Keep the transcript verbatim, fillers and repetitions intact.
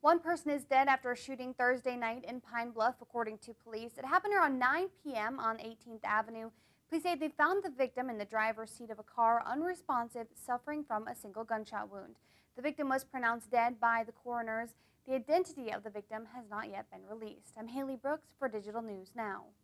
One person is dead after a shooting Thursday night in Pine Bluff, according to police. It happened around nine p m on eighteenth Avenue. Police say they found the victim in the driver's seat of a car, unresponsive, suffering from a single gunshot wound. The victim was pronounced dead by the coroners. The identity of the victim has not yet been released. I'm Haley Brooks for Digital News Now.